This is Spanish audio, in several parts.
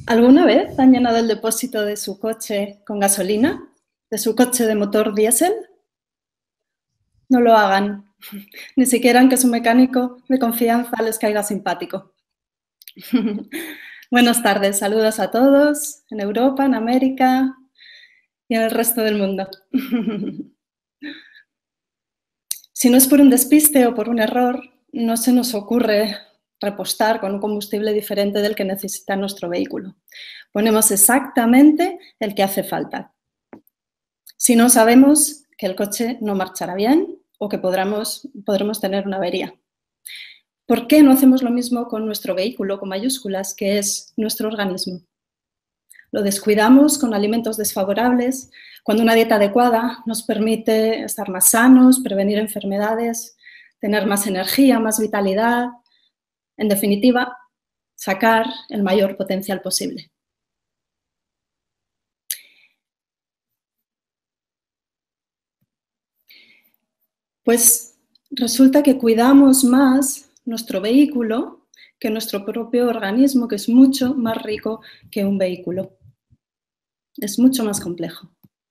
¿Alguna vez han llenado el depósito de su coche con gasolina? ¿De su coche de motor diésel? No lo hagan, ni siquiera aunque su mecánico de confianza les caiga simpático. Buenas tardes, saludos a todos en Europa, en América y en el resto del mundo. Si no es por un despiste o por un error, no se nos ocurre repostar con un combustible diferente del que necesita nuestro vehículo. Ponemos exactamente el que hace falta. Si no, sabemos que el coche no marchará bien o que podremos tener una avería. ¿Por qué no hacemos lo mismo con nuestro vehículo con mayúsculas, que es nuestro organismo? Lo descuidamos con alimentos desfavorables, cuando una dieta adecuada nos permite estar más sanos, prevenir enfermedades, tener más energía, más vitalidad, en definitiva, sacar el mayor potencial posible. Pues resulta que cuidamos más nuestro vehículo que nuestro propio organismo, que es mucho más rico que un vehículo. Es mucho más complejo.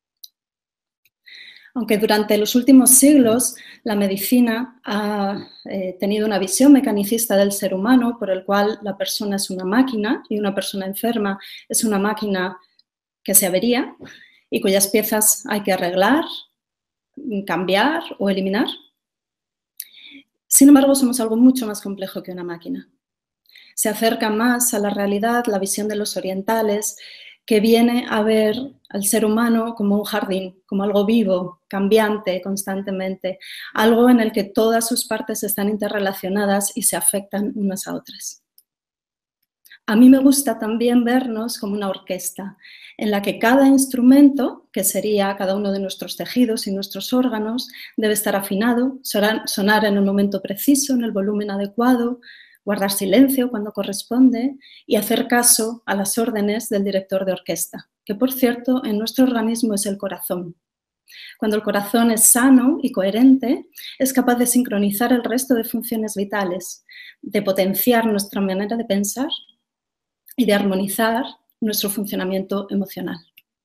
Aunque durante los últimos siglos la medicina ha tenido una visión mecanicista del ser humano, por el cual la persona es una máquina y una persona enferma es una máquina que se avería y cuyas piezas hay que arreglar, cambiar o eliminar. Sin embargo, somos algo mucho más complejo que una máquina. Se acerca más a la realidad la visión de los orientales, que viene a ver al ser humano como un jardín, como algo vivo, cambiante constantemente, algo en el que todas sus partes están interrelacionadas y se afectan unas a otras. A mí me gusta también vernos como una orquesta, en la que cada instrumento, que sería cada uno de nuestros tejidos y nuestros órganos, debe estar afinado, sonar en el momento preciso, en el volumen adecuado, guardar silencio cuando corresponde y hacer caso a las órdenes del director de orquesta, que por cierto en nuestro organismo es el corazón. Cuando el corazón es sano y coherente, es capaz de sincronizar el resto de funciones vitales, de potenciar nuestra manera de pensar y de armonizar nuestro funcionamiento emocional.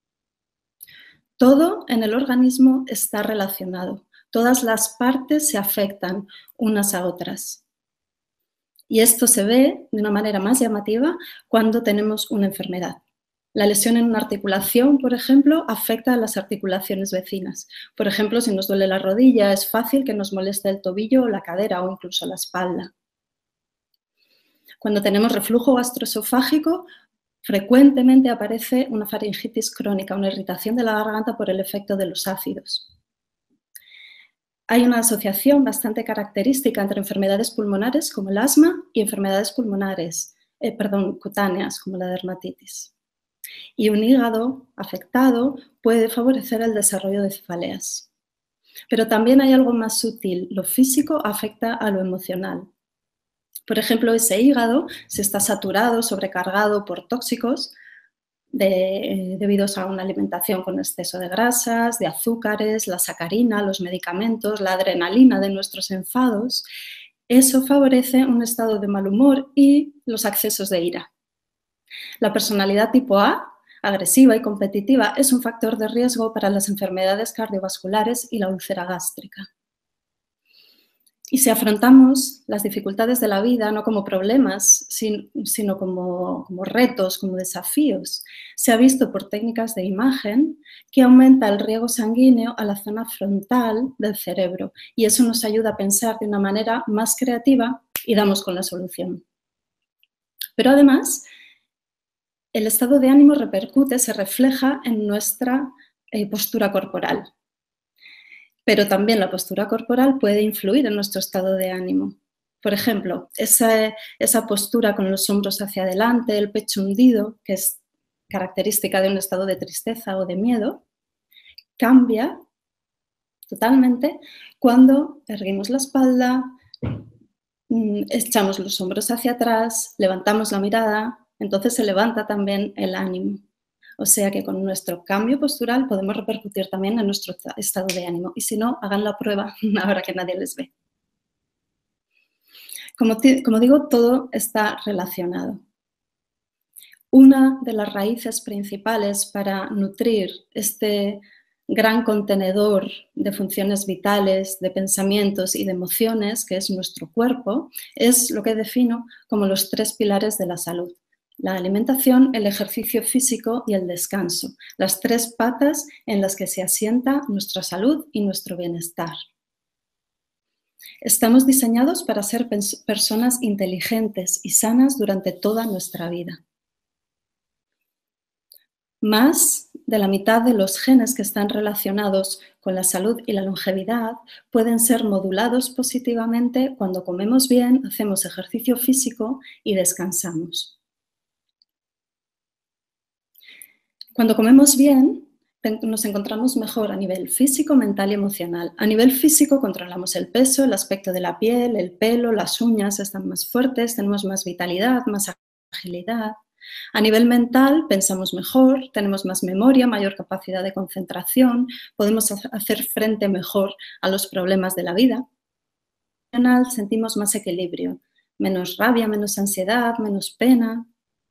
Todo en el organismo está relacionado, todas las partes se afectan unas a otras. Y esto se ve de una manera más llamativa cuando tenemos una enfermedad. La lesión en una articulación, por ejemplo, afecta a las articulaciones vecinas. Por ejemplo, si nos duele la rodilla, es fácil que nos moleste el tobillo o la cadera o incluso la espalda. Cuando tenemos reflujo gastroesofágico, frecuentemente aparece una faringitis crónica, una irritación de la garganta por el efecto de los ácidos. Hay una asociación bastante característica entre enfermedades pulmonares como el asma y enfermedades cutáneas como la dermatitis. Y un hígado afectado puede favorecer el desarrollo de cefaleas. Pero también hay algo más sutil. Lo físico afecta a lo emocional. Por ejemplo, ese hígado, si está saturado, sobrecargado por tóxicos, debidos a una alimentación con exceso de grasas, de azúcares, la sacarina, los medicamentos, la adrenalina de nuestros enfados, eso favorece un estado de mal humor y los accesos de ira. La personalidad tipo A, agresiva y competitiva, es un factor de riesgo para las enfermedades cardiovasculares y la úlcera gástrica. Y si afrontamos las dificultades de la vida no como problemas, sino como retos, como desafíos, se ha visto por técnicas de imagen que aumenta el riego sanguíneo a la zona frontal del cerebro y eso nos ayuda a pensar de una manera más creativa y damos con la solución. Pero además, el estado de ánimo repercute, se refleja en nuestra postura corporal. Pero también la postura corporal puede influir en nuestro estado de ánimo. Por ejemplo, esa postura con los hombros hacia adelante, el pecho hundido, que es característica de un estado de tristeza o de miedo, cambia totalmente cuando erguimos la espalda, echamos los hombros hacia atrás, levantamos la mirada, entonces se levanta también el ánimo. O sea que con nuestro cambio postural podemos repercutir también en nuestro estado de ánimo. Y si no, hagan la prueba ahora que nadie les ve. Como digo, todo está relacionado. Una de las raíces principales para nutrir este gran contenedor de funciones vitales, de pensamientos y de emociones, que es nuestro cuerpo, es lo que defino como los 3 pilares de la salud: la alimentación, el ejercicio físico y el descanso, las 3 patas en las que se asienta nuestra salud y nuestro bienestar. Estamos diseñados para ser personas inteligentes y sanas durante toda nuestra vida. Más de la mitad de los genes que están relacionados con la salud y la longevidad pueden ser modulados positivamente cuando comemos bien, hacemos ejercicio físico y descansamos. Cuando comemos bien, nos encontramos mejor a nivel físico, mental y emocional. A nivel físico controlamos el peso, el aspecto de la piel, el pelo, las uñas están más fuertes, tenemos más vitalidad, más agilidad. A nivel mental pensamos mejor, tenemos más memoria, mayor capacidad de concentración, podemos hacer frente mejor a los problemas de la vida. Emocional sentimos más equilibrio, menos rabia, menos ansiedad, menos pena.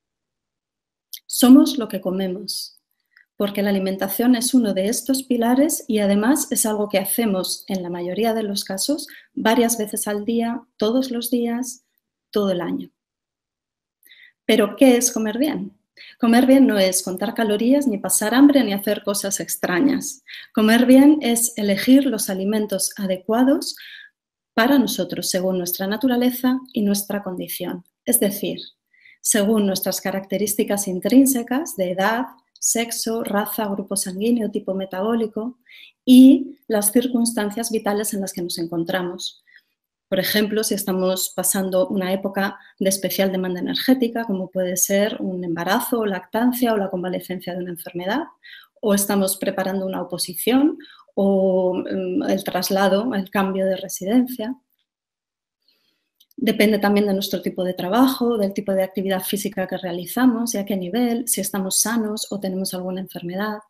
Somos lo que comemos, porque la alimentación es uno de estos pilares y además es algo que hacemos en la mayoría de los casos varias veces al día, todos los días, todo el año. Pero, ¿qué es comer bien? Comer bien no es contar calorías, ni pasar hambre, ni hacer cosas extrañas. Comer bien es elegir los alimentos adecuados para nosotros, según nuestra naturaleza y nuestra condición. Es decir, según nuestras características intrínsecas de edad, sexo, raza, grupo sanguíneo, tipo metabólico y las circunstancias vitales en las que nos encontramos. Por ejemplo, si estamos pasando una época de especial demanda energética, como puede ser un embarazo o lactancia o la convalecencia de una enfermedad, o estamos preparando una oposición o el traslado, el cambio de residencia. Depende también de nuestro tipo de trabajo, del tipo de actividad física que realizamos y a qué nivel, si estamos sanos o tenemos alguna enfermedad.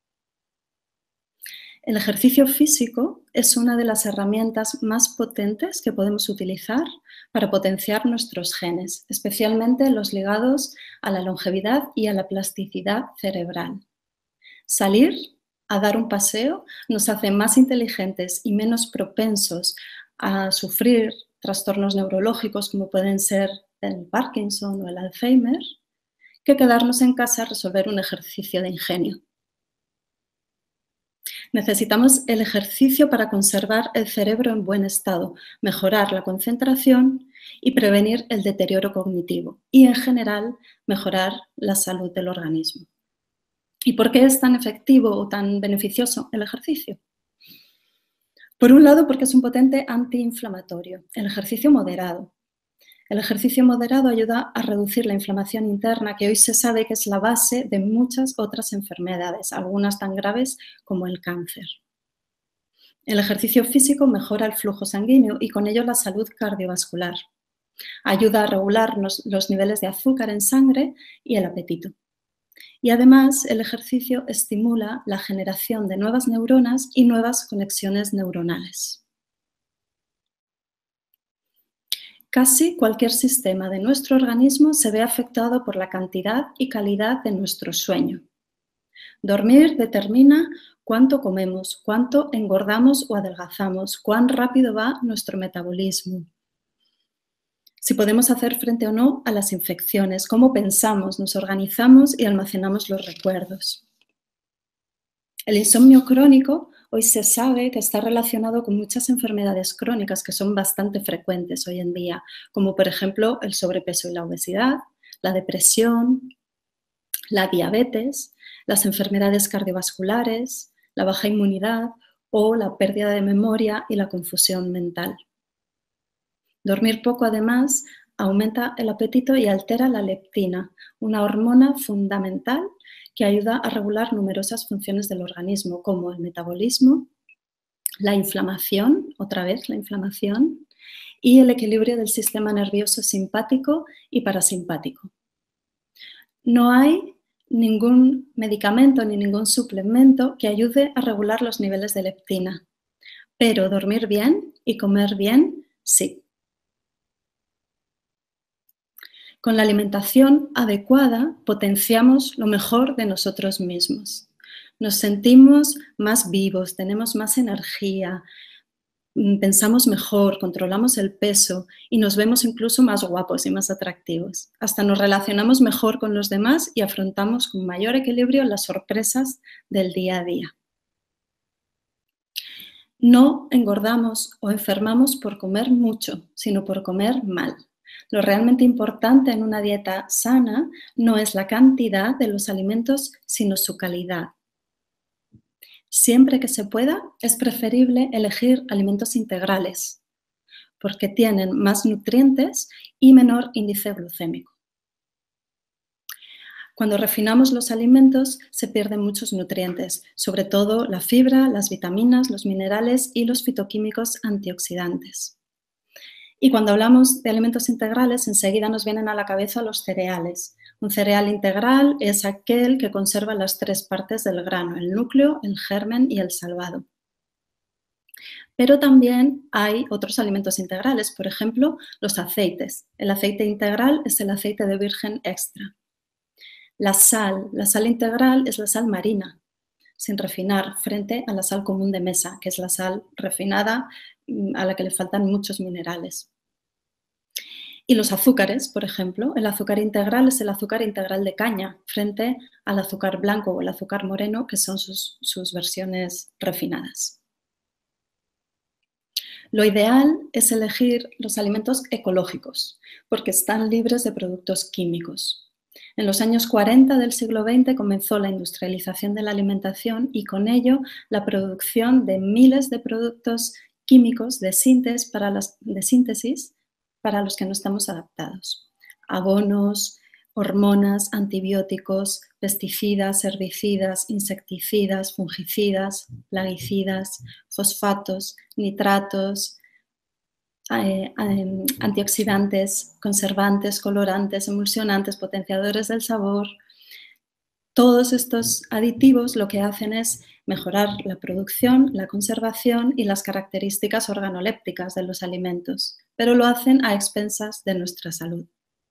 El ejercicio físico es una de las herramientas más potentes que podemos utilizar para potenciar nuestros genes, especialmente los ligados a la longevidad y a la plasticidad cerebral. Salir a dar un paseo nos hace más inteligentes y menos propensos a sufrir trastornos neurológicos como pueden ser el Parkinson o el Alzheimer, que quedarnos en casa a resolver un ejercicio de ingenio. Necesitamos el ejercicio para conservar el cerebro en buen estado, mejorar la concentración y prevenir el deterioro cognitivo y, en general, mejorar la salud del organismo. ¿Y por qué es tan efectivo o tan beneficioso el ejercicio? Por un lado, porque es un potente antiinflamatorio. El ejercicio moderado. El ejercicio moderado ayuda a reducir la inflamación interna, que hoy se sabe que es la base de muchas otras enfermedades, algunas tan graves como el cáncer. El ejercicio físico mejora el flujo sanguíneo y con ello la salud cardiovascular. Ayuda a regular los niveles de azúcar en sangre y el apetito. Y además, el ejercicio estimula la generación de nuevas neuronas y nuevas conexiones neuronales. Casi cualquier sistema de nuestro organismo se ve afectado por la cantidad y calidad de nuestro sueño. Dormir determina cuánto comemos, cuánto engordamos o adelgazamos, cuán rápido va nuestro metabolismo, si podemos hacer frente o no a las infecciones, cómo pensamos, nos organizamos y almacenamos los recuerdos. El insomnio crónico hoy se sabe que está relacionado con muchas enfermedades crónicas que son bastante frecuentes hoy en día, como por ejemplo el sobrepeso y la obesidad, la depresión, la diabetes, las enfermedades cardiovasculares, la baja inmunidad o la pérdida de memoria y la confusión mental. Dormir poco, además, aumenta el apetito y altera la leptina, una hormona fundamental que ayuda a regular numerosas funciones del organismo, como el metabolismo, la inflamación, otra vez la inflamación, y el equilibrio del sistema nervioso simpático y parasimpático. No hay ningún medicamento ni ningún suplemento que ayude a regular los niveles de leptina, pero dormir bien y comer bien, sí. Con la alimentación adecuada potenciamos lo mejor de nosotros mismos. Nos sentimos más vivos, tenemos más energía, pensamos mejor, controlamos el peso y nos vemos incluso más guapos y más atractivos. Hasta nos relacionamos mejor con los demás y afrontamos con mayor equilibrio las sorpresas del día a día. No engordamos o enfermamos por comer mucho, sino por comer mal. Lo realmente importante en una dieta sana no es la cantidad de los alimentos, sino su calidad. Siempre que se pueda, es preferible elegir alimentos integrales, porque tienen más nutrientes y menor índice glucémico. Cuando refinamos los alimentos, se pierden muchos nutrientes, sobre todo la fibra, las vitaminas, los minerales y los fitoquímicos antioxidantes. Y cuando hablamos de alimentos integrales, enseguida nos vienen a la cabeza los cereales. Un cereal integral es aquel que conserva las tres partes del grano, el núcleo, el germen y el salvado. Pero también hay otros alimentos integrales, por ejemplo, los aceites. El aceite integral es el aceite de virgen extra. La sal integral es la sal marina, sin refinar, frente a la sal común de mesa, que es la sal refinada a la que le faltan muchos minerales. Y los azúcares, por ejemplo, el azúcar integral es el azúcar integral de caña, frente al azúcar blanco o el azúcar moreno, que son sus versiones refinadas. Lo ideal es elegir los alimentos ecológicos, porque están libres de productos químicos. En los años 40 del siglo XX comenzó la industrialización de la alimentación y con ello la producción de miles de productos químicos de síntesis para los que no estamos adaptados. Abonos, hormonas, antibióticos, pesticidas, herbicidas, insecticidas, fungicidas, plaguicidas, fosfatos, nitratos, antioxidantes, conservantes, colorantes, emulsionantes, potenciadores del sabor. Todos estos aditivos lo que hacen es mejorar la producción, la conservación y las características organolépticas de los alimentos, pero lo hacen a expensas de nuestra salud.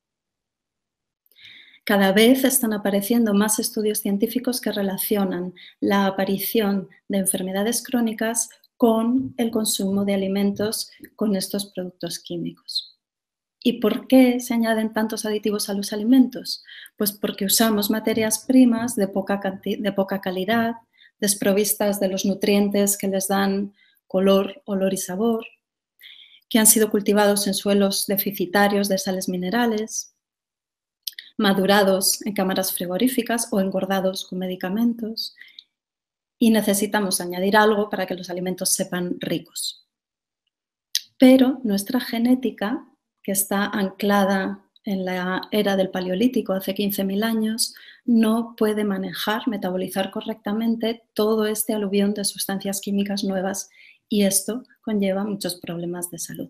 Cada vez están apareciendo más estudios científicos que relacionan la aparición de enfermedades crónicas con el consumo de alimentos con estos productos químicos. ¿Y por qué se añaden tantos aditivos a los alimentos? Pues porque usamos materias primas de poca calidad, desprovistas de los nutrientes que les dan color, olor y sabor, que han sido cultivados en suelos deficitarios de sales minerales, madurados en cámaras frigoríficas o engordados con medicamentos. Y necesitamos añadir algo para que los alimentos sepan ricos. Pero nuestra genética, que está anclada en la era del Paleolítico, hace 15.000 años, no puede manejar, metabolizar correctamente todo este aluvión de sustancias químicas nuevas y esto conlleva muchos problemas de salud.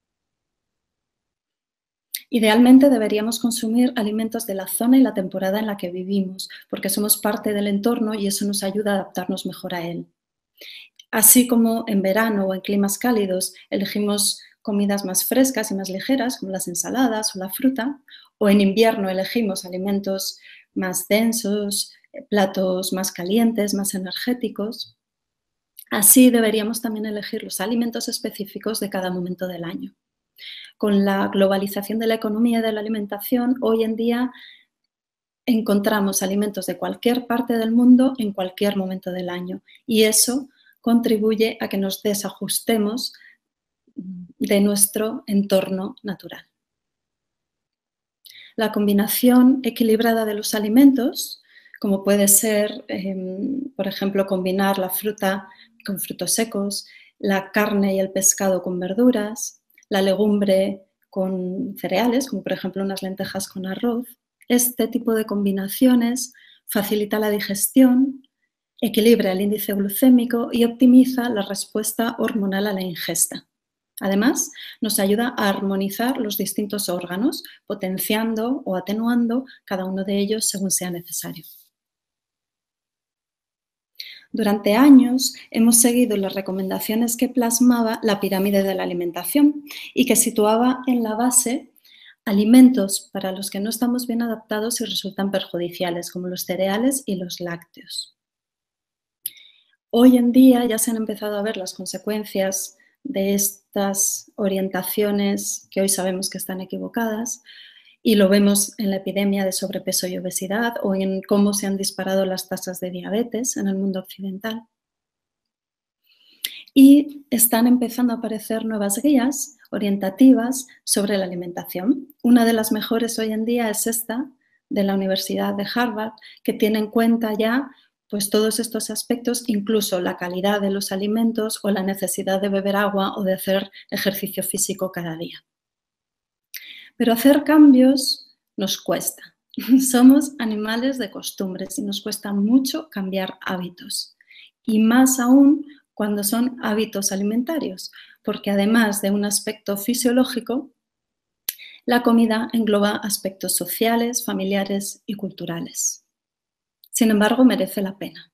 Idealmente deberíamos consumir alimentos de la zona y la temporada en la que vivimos, porque somos parte del entorno y eso nos ayuda a adaptarnos mejor a él. Así como en verano o en climas cálidos elegimos comidas más frescas y más ligeras, como las ensaladas o la fruta, o en invierno elegimos alimentos más densos, platos más calientes, más energéticos. Así deberíamos también elegir los alimentos específicos de cada momento del año. Con la globalización de la economía y de la alimentación, hoy en día encontramos alimentos de cualquier parte del mundo en cualquier momento del año y eso contribuye a que nos desajustemos de nuestro entorno natural. La combinación equilibrada de los alimentos, como puede ser, por ejemplo, combinar la fruta con frutos secos, la carne y el pescado con verduras, la legumbre con cereales, como por ejemplo unas lentejas con arroz. Este tipo de combinaciones facilita la digestión, equilibra el índice glucémico y optimiza la respuesta hormonal a la ingesta. Además, nos ayuda a armonizar los distintos órganos, potenciando o atenuando cada uno de ellos según sea necesario. Durante años hemos seguido las recomendaciones que plasmaba la pirámide de la alimentación y que situaba en la base alimentos para los que no estamos bien adaptados y resultan perjudiciales, como los cereales y los lácteos. Hoy en día ya se han empezado a ver las consecuencias de estas orientaciones que hoy sabemos que están equivocadas y lo vemos en la epidemia de sobrepeso y obesidad o en cómo se han disparado las tasas de diabetes en el mundo occidental. Y están empezando a aparecer nuevas guías orientativas sobre la alimentación. Una de las mejores hoy en día es esta, de la Universidad de Harvard, que tiene en cuenta ya pues, todos estos aspectos, incluso la calidad de los alimentos o la necesidad de beber agua o de hacer ejercicio físico cada día. Pero hacer cambios nos cuesta. Somos animales de costumbres y nos cuesta mucho cambiar hábitos. Y más aún cuando son hábitos alimentarios, porque además de un aspecto fisiológico, la comida engloba aspectos sociales, familiares y culturales. Sin embargo, merece la pena.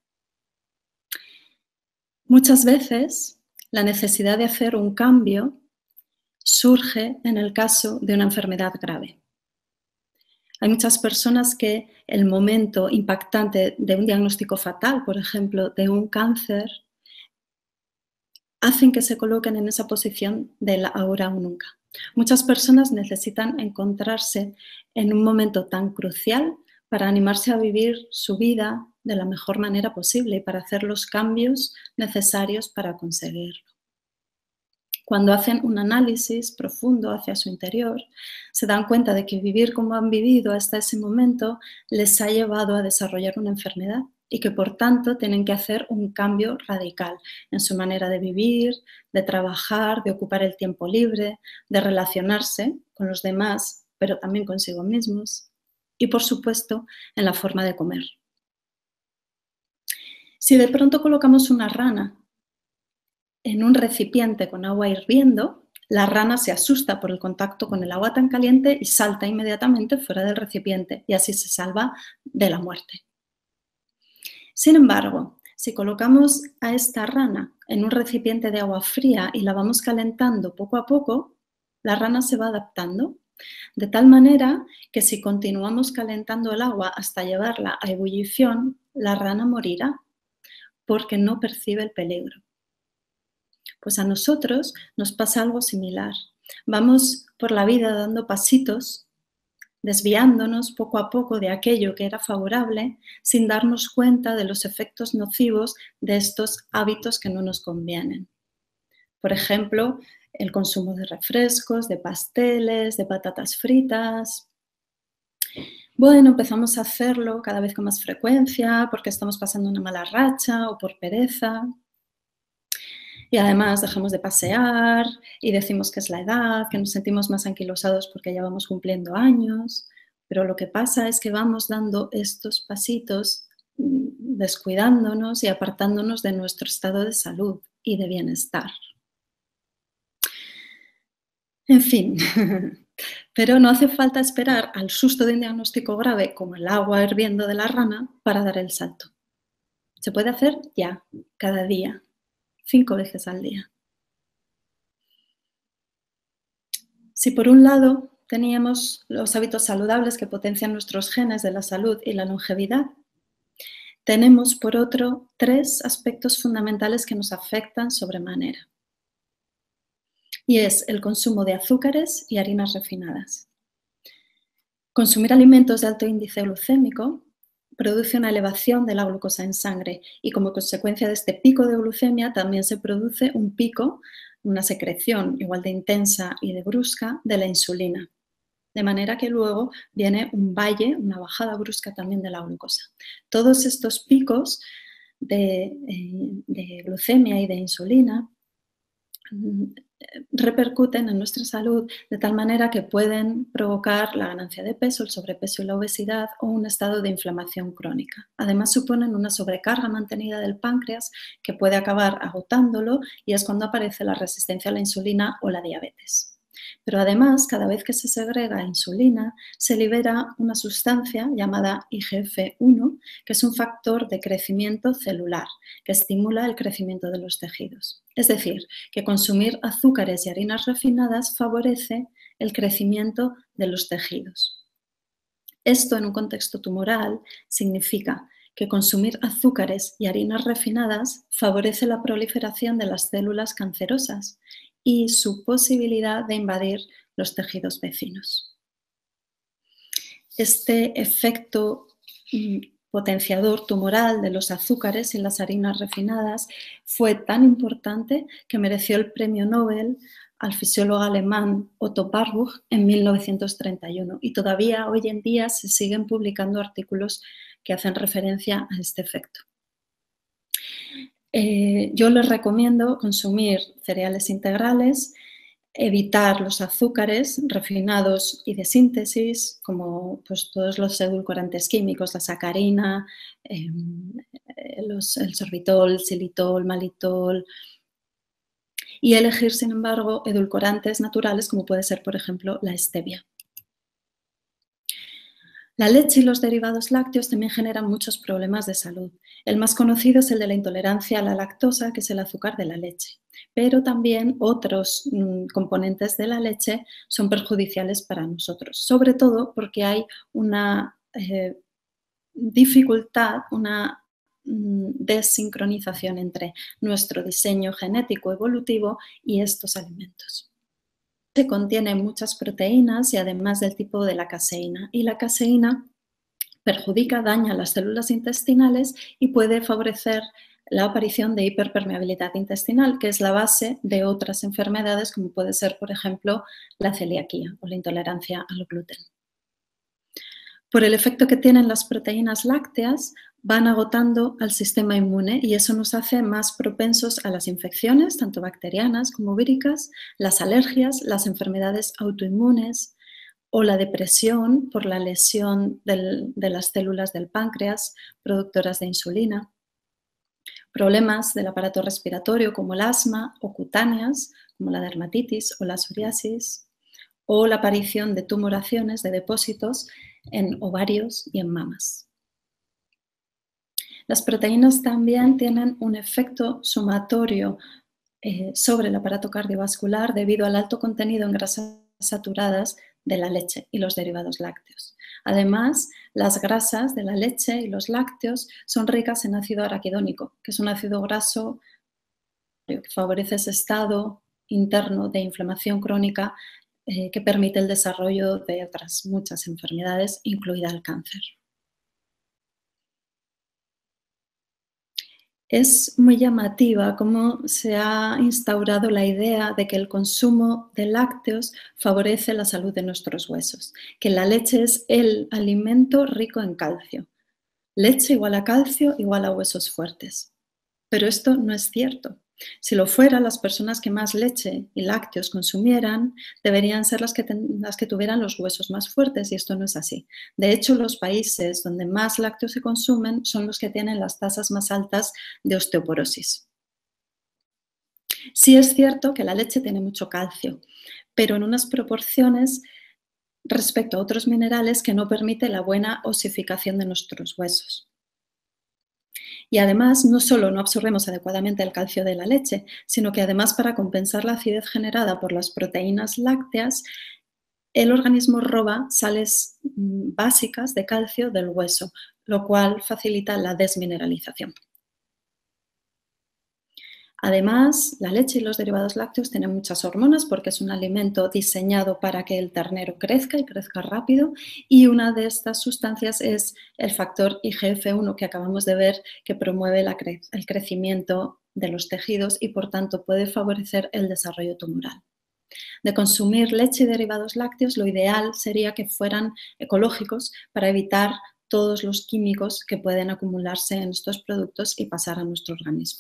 Muchas veces la necesidad de hacer un cambio surge en el caso de una enfermedad grave. Hay muchas personas que el momento impactante de un diagnóstico fatal, por ejemplo, de un cáncer, hacen que se coloquen en esa posición del ahora o nunca. Muchas personas necesitan encontrarse en un momento tan crucial para animarse a vivir su vida de la mejor manera posible y para hacer los cambios necesarios para conseguirlo. Cuando hacen un análisis profundo hacia su interior, se dan cuenta de que vivir como han vivido hasta ese momento les ha llevado a desarrollar una enfermedad y que por tanto tienen que hacer un cambio radical en su manera de vivir, de trabajar, de ocupar el tiempo libre, de relacionarse con los demás, pero también consigo mismos y, por supuesto, en la forma de comer. Si de pronto colocamos una rana en un recipiente con agua hirviendo, la rana se asusta por el contacto con el agua tan caliente y salta inmediatamente fuera del recipiente y así se salva de la muerte. Sin embargo, si colocamos a esta rana en un recipiente de agua fría y la vamos calentando poco a poco, la rana se va adaptando, de tal manera que si continuamos calentando el agua hasta llevarla a ebullición, la rana morirá porque no percibe el peligro. Pues a nosotros nos pasa algo similar. Vamos por la vida dando pasitos, desviándonos poco a poco de aquello que era favorable sin darnos cuenta de los efectos nocivos de estos hábitos que no nos convienen. Por ejemplo, el consumo de refrescos, de pasteles, de patatas fritas. Bueno, empezamos a hacerlo cada vez con más frecuencia porque estamos pasando una mala racha o por pereza. Y además dejamos de pasear y decimos que es la edad, que nos sentimos más anquilosados porque ya vamos cumpliendo años, pero lo que pasa es que vamos dando estos pasitos descuidándonos y apartándonos de nuestro estado de salud y de bienestar. En fin, pero no hace falta esperar al susto de un diagnóstico grave como el agua hirviendo de la rana para dar el salto. Se puede hacer ya, cada día. 5 veces al día. Si por un lado teníamos los hábitos saludables que potencian nuestros genes de la salud y la longevidad, tenemos por otro 3 aspectos fundamentales que nos afectan sobremanera. Y es el consumo de azúcares y harinas refinadas. Consumir alimentos de alto índice glucémico produce una elevación de la glucosa en sangre y como consecuencia de este pico de glucemia también se produce un pico, una secreción igual de intensa y de brusca de la insulina. De manera que luego viene un valle, una bajada brusca también de la glucosa. Todos estos picos de glucemia y de insulina repercuten en nuestra salud de tal manera que pueden provocar la ganancia de peso, el sobrepeso y la obesidad o un estado de inflamación crónica. Además suponen una sobrecarga mantenida del páncreas que puede acabar agotándolo y es cuando aparece la resistencia a la insulina o la diabetes. Pero además, cada vez que se segrega insulina, se libera una sustancia llamada IGF-1, que es un factor de crecimiento celular, que estimula el crecimiento de los tejidos. Es decir, que consumir azúcares y harinas refinadas favorece el crecimiento de los tejidos. Esto en un contexto tumoral significa que consumir azúcares y harinas refinadas favorece la proliferación de las células cancerosas y su posibilidad de invadir los tejidos vecinos. Este efecto potenciador tumoral de los azúcares y las harinas refinadas fue tan importante que mereció el premio Nobel al fisiólogo alemán Otto Warburg en 1931 y todavía hoy en día se siguen publicando artículos que hacen referencia a este efecto. Yo les recomiendo consumir cereales integrales, evitar los azúcares refinados y de síntesis, como pues, todos los edulcorantes químicos, la sacarina, el sorbitol, xilitol, malitol, y elegir, sin embargo, edulcorantes naturales, como puede ser, por ejemplo, la stevia. La leche y los derivados lácteos también generan muchos problemas de salud. El más conocido es el de la intolerancia a la lactosa, que es el azúcar de la leche. Pero también otros componentes de la leche son perjudiciales para nosotros, sobre todo porque hay una dificultad, una desincronización entre nuestro diseño genético evolutivo y estos alimentos. Se contiene muchas proteínas y además del tipo de la caseína. Y la caseína perjudica, daña las células intestinales y puede favorecer la aparición de hiperpermeabilidad intestinal, que es la base de otras enfermedades como puede ser, por ejemplo, la celiaquía o la intolerancia al gluten. Por el efecto que tienen las proteínas lácteas, van agotando al sistema inmune y eso nos hace más propensos a las infecciones, tanto bacterianas como víricas, las alergias, las enfermedades autoinmunes o la depresión por la lesión de las células del páncreas productoras de insulina, problemas del aparato respiratorio como el asma o cutáneas como la dermatitis o la psoriasis, o la aparición de tumoraciones de depósitos en ovarios y en mamas. Las proteínas también tienen un efecto sumatorio sobre el aparato cardiovascular debido al alto contenido en grasas saturadas de la leche y los derivados lácteos. Además, las grasas de la leche y los lácteos son ricas en ácido araquidónico, que es un ácido graso que favorece ese estado interno de inflamación crónica que permite el desarrollo de otras muchas enfermedades, incluida el cáncer. Es muy llamativa cómo se ha instaurado la idea de que el consumo de lácteos favorece la salud de nuestros huesos, que la leche es el alimento rico en calcio. Leche igual a calcio igual a huesos fuertes. Pero esto no es cierto. Si lo fuera, las personas que más leche y lácteos consumieran deberían ser las que tuvieran los huesos más fuertes y esto no es así. De hecho, los países donde más lácteos se consumen son los que tienen las tasas más altas de osteoporosis. Sí es cierto que la leche tiene mucho calcio, pero en unas proporciones respecto a otros minerales que no permite la buena osificación de nuestros huesos. Y además, no solo no absorbemos adecuadamente el calcio de la leche, sino que además para compensar la acidez generada por las proteínas lácteas, el organismo roba sales básicas de calcio del hueso, lo cual facilita la desmineralización. Además, la leche y los derivados lácteos tienen muchas hormonas porque es un alimento diseñado para que el ternero crezca y crezca rápido y una de estas sustancias es el factor IGF-1 que acabamos de ver que promueve el crecimiento de los tejidos y por tanto puede favorecer el desarrollo tumoral. De consumir leche y derivados lácteos, lo ideal sería que fueran ecológicos para evitar todos los químicos que pueden acumularse en estos productos y pasar a nuestro organismo.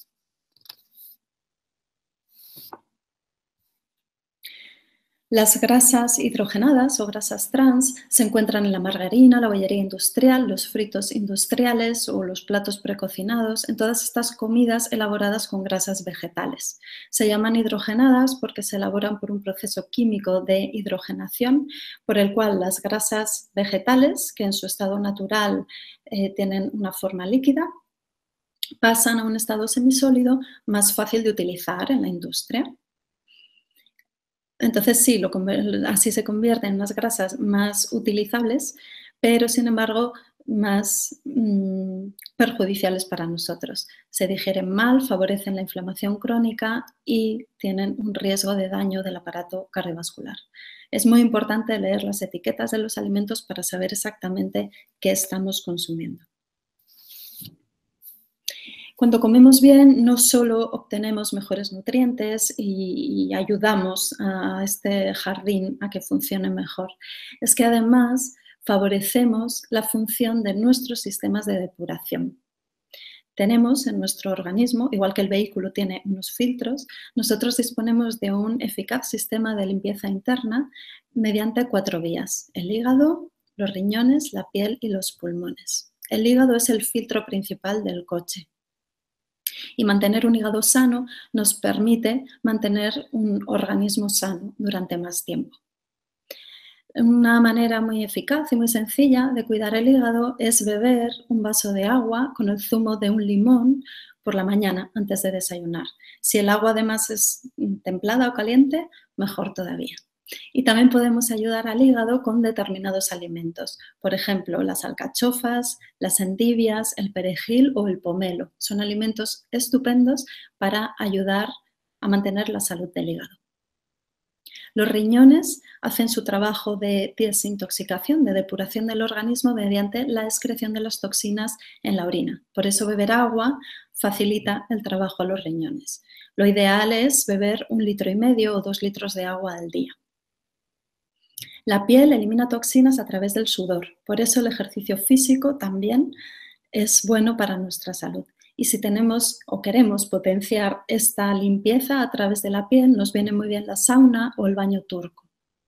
Las grasas hidrogenadas o grasas trans se encuentran en la margarina, la bollería industrial, los fritos industriales o los platos precocinados, en todas estas comidas elaboradas con grasas vegetales. Se llaman hidrogenadas porque se elaboran por un proceso químico de hidrogenación por el cual las grasas vegetales, que en su estado natural tienen una forma líquida, pasan a un estado semisólido más fácil de utilizar en la industria. Entonces sí, así se convierten en unas grasas más utilizables, pero sin embargo más perjudiciales para nosotros. Se digieren mal, favorecen la inflamación crónica y tienen un riesgo de daño del aparato cardiovascular. Es muy importante leer las etiquetas de los alimentos para saber exactamente qué estamos consumiendo. Cuando comemos bien, no solo obtenemos mejores nutrientes y ayudamos a este jardín a que funcione mejor, es que además favorecemos la función de nuestros sistemas de depuración. Tenemos en nuestro organismo, igual que el vehículo tiene unos filtros, nosotros disponemos de un eficaz sistema de limpieza interna mediante 4 vías: el hígado, los riñones, la piel y los pulmones. El hígado es el filtro principal del coche. Y mantener un hígado sano nos permite mantener un organismo sano durante más tiempo. Una manera muy eficaz y muy sencilla de cuidar el hígado es beber un vaso de agua con el zumo de un limón por la mañana antes de desayunar. Si el agua además es templada o caliente, mejor todavía. Y también podemos ayudar al hígado con determinados alimentos. Por ejemplo, las alcachofas, las endivias, el perejil o el pomelo. Son alimentos estupendos para ayudar a mantener la salud del hígado. Los riñones hacen su trabajo de desintoxicación, de depuración del organismo mediante la excreción de las toxinas en la orina. Por eso beber agua facilita el trabajo a los riñones. Lo ideal es beber 1,5 litros o 2 litros de agua al día. La piel elimina toxinas a través del sudor, por eso el ejercicio físico también es bueno para nuestra salud. Y si tenemos o queremos potenciar esta limpieza a través de la piel, nos viene muy bien la sauna o el baño turco.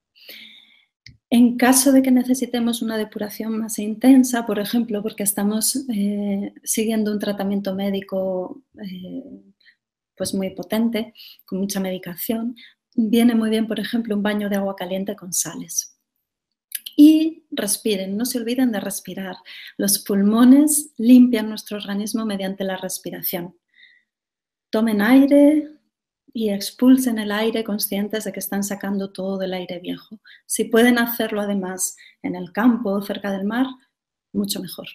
En caso de que necesitemos una depuración más intensa, por ejemplo, porque estamos siguiendo un tratamiento médico pues muy potente, con mucha medicación, viene muy bien, por ejemplo, un baño de agua caliente con sales. Y respiren, no se olviden de respirar. Los pulmones limpian nuestro organismo mediante la respiración. Tomen aire y expulsen el aire conscientes de que están sacando todo el aire viejo. Si pueden hacerlo además en el campo o cerca del mar, mucho mejor.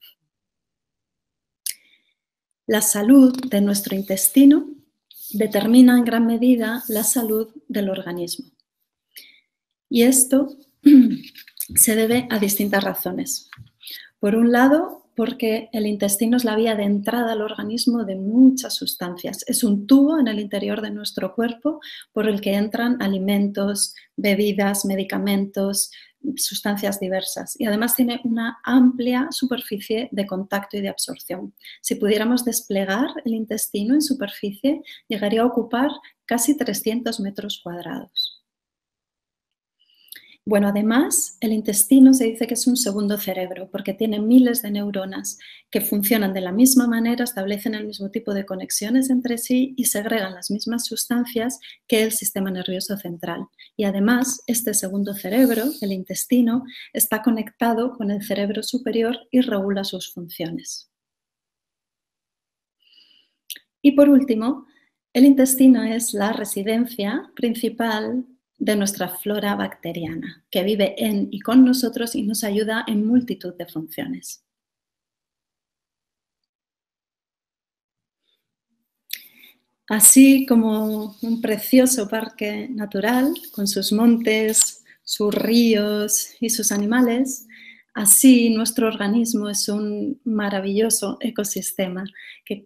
La salud de nuestro intestino determina en gran medida la salud del organismo. Y esto se debe a distintas razones. Por un lado, porque el intestino es la vía de entrada al organismo de muchas sustancias. Es un tubo en el interior de nuestro cuerpo por el que entran alimentos, bebidas, medicamentos, sustancias diversas. Y además tiene una amplia superficie de contacto y de absorción. Si pudiéramos desplegar el intestino en superficie, llegaría a ocupar casi 300 metros cuadrados. Bueno, además, el intestino se dice que es un segundo cerebro porque tiene miles de neuronas que funcionan de la misma manera, establecen el mismo tipo de conexiones entre sí y segregan las mismas sustancias que el sistema nervioso central. Y además, este segundo cerebro, el intestino, está conectado con el cerebro superior y regula sus funciones. Y por último, el intestino es la residencia principal de nuestra flora bacteriana, que vive en y con nosotros y nos ayuda en multitud de funciones. Así como un precioso parque natural, con sus montes, sus ríos y sus animales, así nuestro organismo es un maravilloso ecosistema que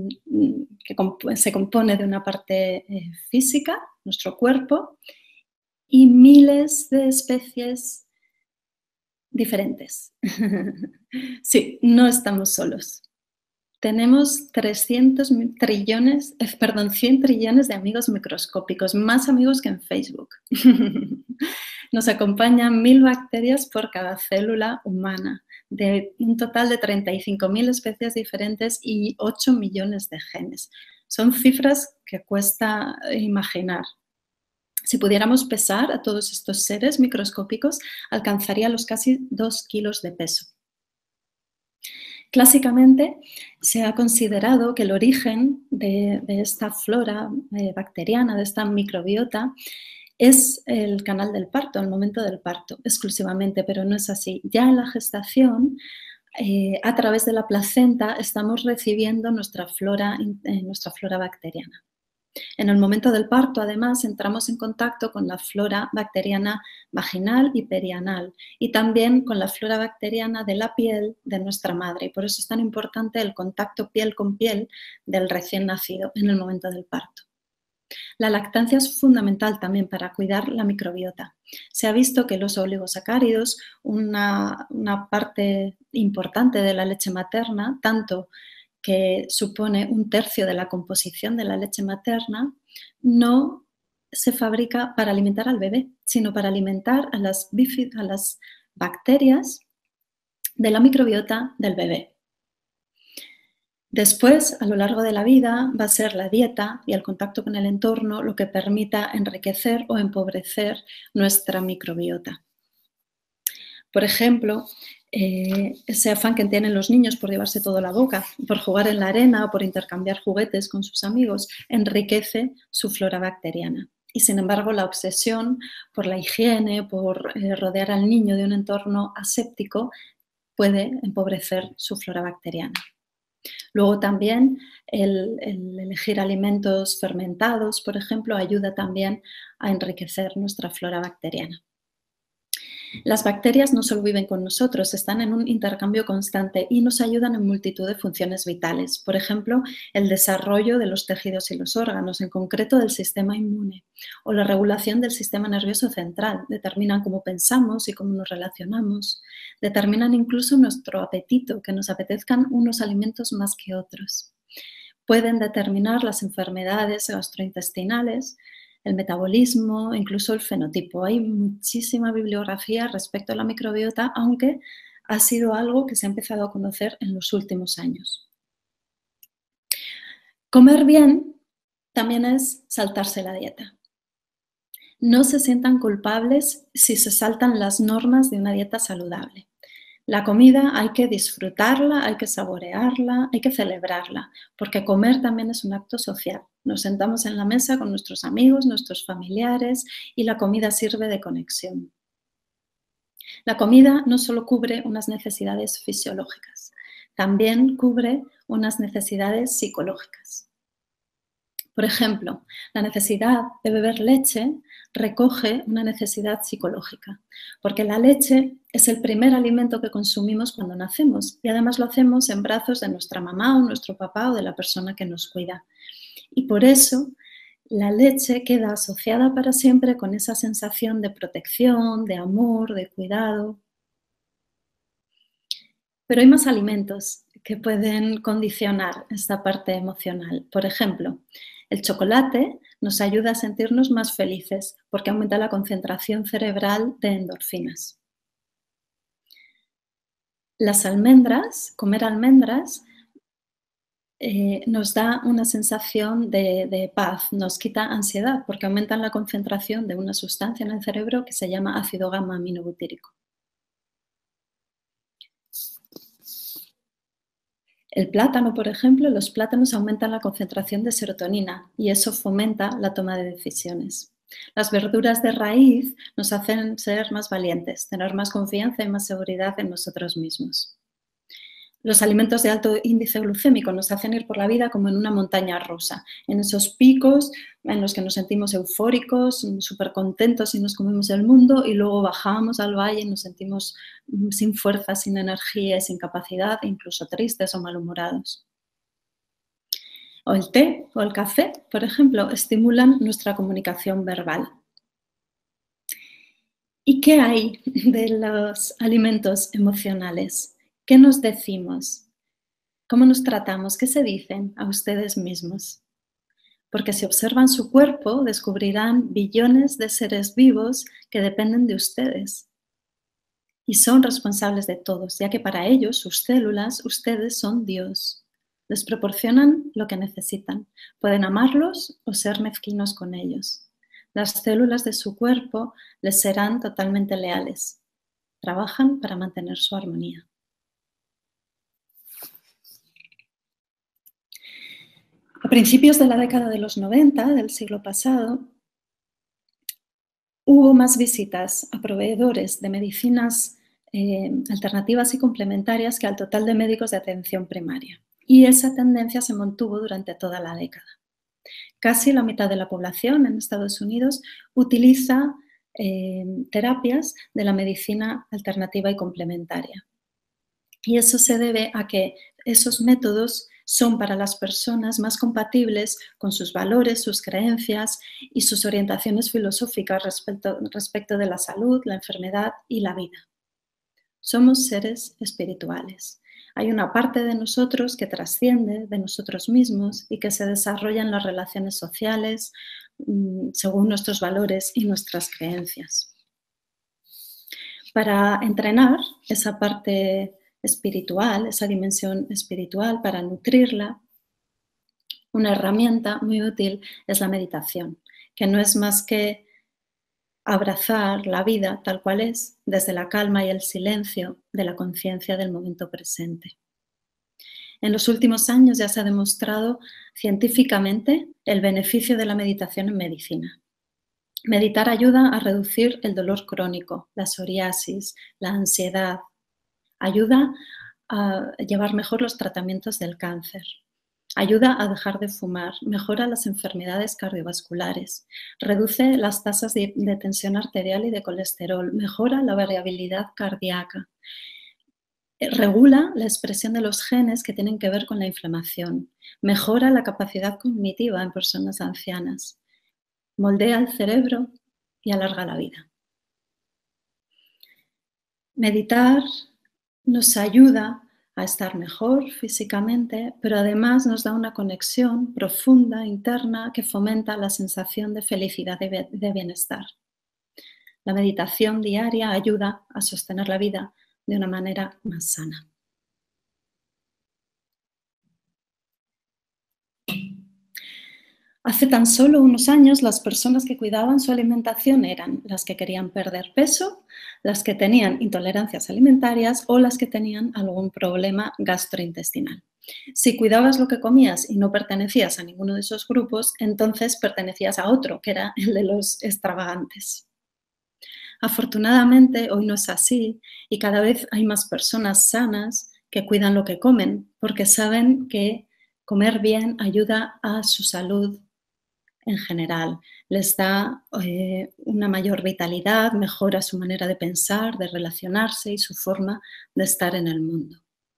se compone de una parte física, nuestro cuerpo, y miles de especies diferentes. Sí, no estamos solos. Tenemos 100 trillones de amigos microscópicos, más amigos que en Facebook. Nos acompañan 1.000 bacterias por cada célula humana, de un total de 35.000 especies diferentes y 8 millones de genes. Son cifras que cuesta imaginar. Si pudiéramos pesar a todos estos seres microscópicos, alcanzaría los casi 2 kilos de peso. Clásicamente se ha considerado que el origen de esta flora bacteriana, de esta microbiota, es el canal del parto, el momento del parto, exclusivamente, pero no es así. Ya en la gestación, a través de la placenta, estamos recibiendo nuestra flora bacteriana. En el momento del parto, además, entramos en contacto con la flora bacteriana vaginal y perianal y también con la flora bacteriana de la piel de nuestra madre. Y por eso es tan importante el contacto piel con piel del recién nacido en el momento del parto. La lactancia es fundamental también para cuidar la microbiota. Se ha visto que los oligosacáridos, una parte importante de la leche materna, tanto que supone 1/3 de la composición de la leche materna, no se fabrica para alimentar al bebé, sino para alimentar a las bacterias de la microbiota del bebé. Después, a lo largo de la vida, va a ser la dieta y el contacto con el entorno lo que permita enriquecer o empobrecer nuestra microbiota. Por ejemplo, ese afán que tienen los niños por llevarse todo a la boca, por jugar en la arena o por intercambiar juguetes con sus amigos, enriquece su flora bacteriana. Y sin embargo, la obsesión por la higiene, por rodear al niño de un entorno aséptico, puede empobrecer su flora bacteriana. Luego también el elegir alimentos fermentados, por ejemplo, ayuda también a enriquecer nuestra flora bacteriana. Las bacterias no solo viven con nosotros, están en un intercambio constante y nos ayudan en multitud de funciones vitales. Por ejemplo, el desarrollo de los tejidos y los órganos, en concreto del sistema inmune, o la regulación del sistema nervioso central. Determinan cómo pensamos y cómo nos relacionamos. Determinan incluso nuestro apetito, que nos apetezcan unos alimentos más que otros. Pueden determinar las enfermedades gastrointestinales, el metabolismo, incluso el fenotipo. Hay muchísima bibliografía respecto a la microbiota, aunque ha sido algo que se ha empezado a conocer en los últimos años. Comer bien también es saltarse la dieta. No se sientan culpables si se saltan las normas de una dieta saludable. La comida hay que disfrutarla, hay que saborearla, hay que celebrarla, porque comer también es un acto social. Nos sentamos en la mesa con nuestros amigos, nuestros familiares y la comida sirve de conexión. La comida no solo cubre unas necesidades fisiológicas, también cubre unas necesidades psicológicas. Por ejemplo, la necesidad de beber leche recoge una necesidad psicológica, porque la leche es el primer alimento que consumimos cuando nacemos y además lo hacemos en brazos de nuestra mamá o nuestro papá o de la persona que nos cuida. Y por eso la leche queda asociada para siempre con esa sensación de protección, de amor, de cuidado. Pero hay más alimentos que pueden condicionar esta parte emocional. Por ejemplo, el chocolate nos ayuda a sentirnos más felices porque aumenta la concentración cerebral de endorfinas. Las almendras, comer almendras, nos da una sensación de paz, nos quita ansiedad porque aumentan la concentración de una sustancia en el cerebro que se llama ácido gamma aminobutírico. El plátano, por ejemplo, los plátanos aumentan la concentración de serotonina y eso fomenta la toma de decisiones. Las verduras de raíz nos hacen ser más valientes, tener más confianza y más seguridad en nosotros mismos. Los alimentos de alto índice glucémico nos hacen ir por la vida como en una montaña rusa, en esos picos en los que nos sentimos eufóricos, súper contentos y nos comemos el mundo y luego bajamos al valle y nos sentimos sin fuerza, sin energía y sin capacidad, incluso tristes o malhumorados. O el té o el café, por ejemplo, estimulan nuestra comunicación verbal. ¿Y qué hay de los alimentos emocionales? ¿Qué nos decimos? ¿Cómo nos tratamos? ¿Qué se dicen a ustedes mismos? Porque si observan su cuerpo, descubrirán billones de seres vivos que dependen de ustedes. Y son responsables de todos, ya que para ellos, sus células, ustedes son Dios. Les proporcionan lo que necesitan. Pueden amarlos o ser mezquinos con ellos. Las células de su cuerpo les serán totalmente leales. Trabajan para mantener su armonía. A principios de la década de los 90 del siglo pasado, hubo más visitas a proveedores de medicinas alternativas y complementarias que al total de médicos de atención primaria. Y esa tendencia se mantuvo durante toda la década. Casi la mitad de la población en Estados Unidos utiliza terapias de la medicina alternativa y complementaria. Y eso se debe a que esos métodos son para las personas más compatibles con sus valores, sus creencias y sus orientaciones filosóficas respecto de la salud, la enfermedad y la vida. Somos seres espirituales. Hay una parte de nosotros que trasciende de nosotros mismos y que se desarrolla en las relaciones sociales según nuestros valores y nuestras creencias. Para entrenar esa parte espiritual, esa dimensión espiritual, para nutrirla, una herramienta muy útil es la meditación, que no es más que abrazar la vida tal cual es, desde la calma y el silencio de la conciencia del momento presente. En los últimos años ya se ha demostrado científicamente el beneficio de la meditación en medicina. Meditar ayuda a reducir el dolor crónico, la psoriasis, la ansiedad. Ayuda a llevar mejor los tratamientos del cáncer. Ayuda a dejar de fumar, mejora las enfermedades cardiovasculares, reduce las tasas de tensión arterial y de colesterol, mejora la variabilidad cardíaca, regula la expresión de los genes que tienen que ver con la inflamación, mejora la capacidad cognitiva en personas ancianas, moldea el cerebro y alarga la vida. Meditar nos ayuda a estar mejor físicamente, pero además nos da una conexión profunda, interna, que fomenta la sensación de felicidad y de bienestar. La meditación diaria ayuda a sostener la vida de una manera más sana. Hace tan solo unos años, las personas que cuidaban su alimentación eran las que querían perder peso, las que tenían intolerancias alimentarias o las que tenían algún problema gastrointestinal. Si cuidabas lo que comías y no pertenecías a ninguno de esos grupos, entonces pertenecías a otro, que era el de los extravagantes. Afortunadamente, hoy no es así y cada vez hay más personas sanas que cuidan lo que comen, porque saben que comer bien ayuda a su salud en general, les da una mayor vitalidad, mejora su manera de pensar, de relacionarse y su forma de estar en el mundo.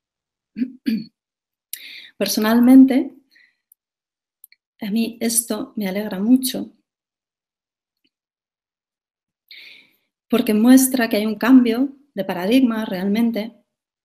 Personalmente, a mí esto me alegra mucho porque muestra que hay un cambio de paradigma realmente.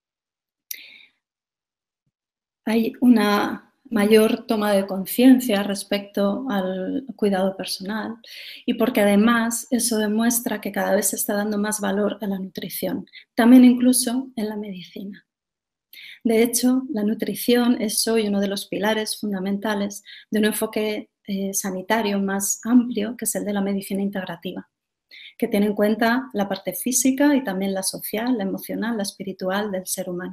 Hay una mayor toma de conciencia respecto al cuidado personal y porque además eso demuestra que cada vez se está dando más valor a la nutrición, también incluso en la medicina. De hecho, la nutrición es hoy uno de los pilares fundamentales de un enfoque sanitario más amplio, que es el de la medicina integrativa, que tiene en cuenta la parte física y también la social, la emocional, la espiritual del ser humano.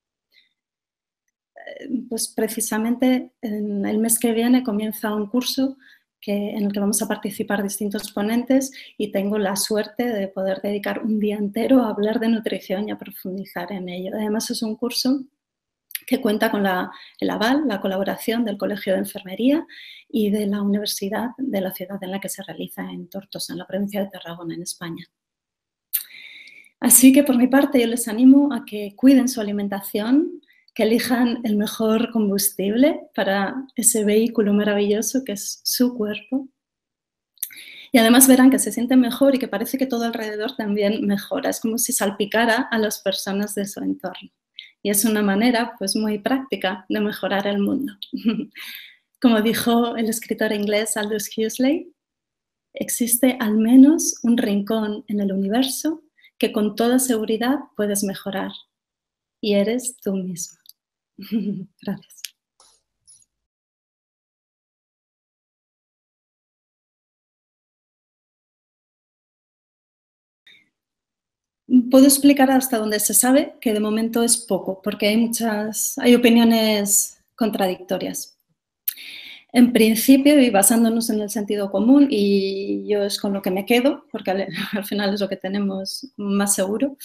Pues precisamente en el mes que viene comienza un curso en el que vamos a participar distintos ponentes y tengo la suerte de poder dedicar un día entero a hablar de nutrición y a profundizar en ello. Además es un curso que cuenta con el aval, la colaboración del Colegio de Enfermería y de la Universidad de la ciudad en la que se realiza, en Tortosa, en la provincia de Tarragona, en España. Así que por mi parte yo les animo a que cuiden su alimentación, que elijan el mejor combustible para ese vehículo maravilloso que es su cuerpo. Y además verán que se sienten mejor y que parece que todo alrededor también mejora. Es como si salpicara a las personas de su entorno. Y es una manera pues muy práctica de mejorar el mundo. Como dijo el escritor inglés Aldous Huxley, existe al menos un rincón en el universo que con toda seguridad puedes mejorar. Y eres tú mismo. Gracias. Puedo explicar hasta donde se sabe, que de momento es poco, porque hay opiniones contradictorias. En principio, y basándonos en el sentido común, y yo es con lo que me quedo, porque al final es lo que tenemos más seguro,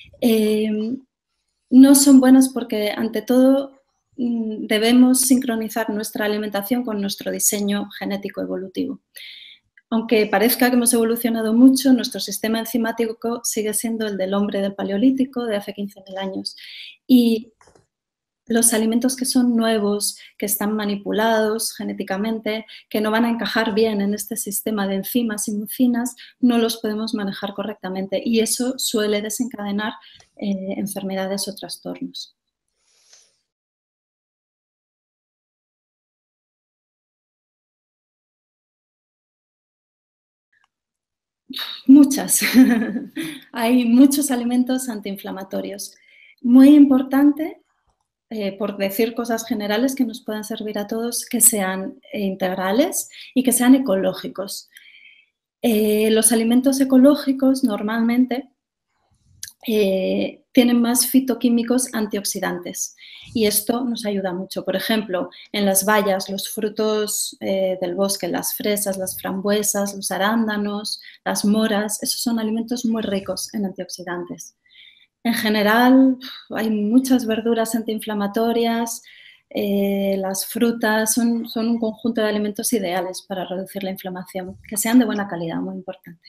no son buenas porque, ante todo, debemos sincronizar nuestra alimentación con nuestro diseño genético evolutivo. Aunque parezca que hemos evolucionado mucho, nuestro sistema enzimático sigue siendo el del hombre del Paleolítico de hace 15.000 años. Y los alimentos que son nuevos, que están manipulados genéticamente, que no van a encajar bien en este sistema de enzimas y mucinas, no los podemos manejar correctamente y eso suele desencadenar enfermedades o trastornos. Muchas. Hay muchos alimentos antiinflamatorios. Muy importante, por decir cosas generales que nos puedan servir a todos, que sean integrales y que sean ecológicos. Los alimentos ecológicos normalmente tienen más fitoquímicos antioxidantes y esto nos ayuda mucho. Por ejemplo, en las bayas, los frutos del bosque, las fresas, las frambuesas, los arándanos, las moras, esos son alimentos muy ricos en antioxidantes. En general, hay muchas verduras antiinflamatorias, las frutas son un conjunto de alimentos ideales para reducir la inflamación, que sean de buena calidad, muy importante.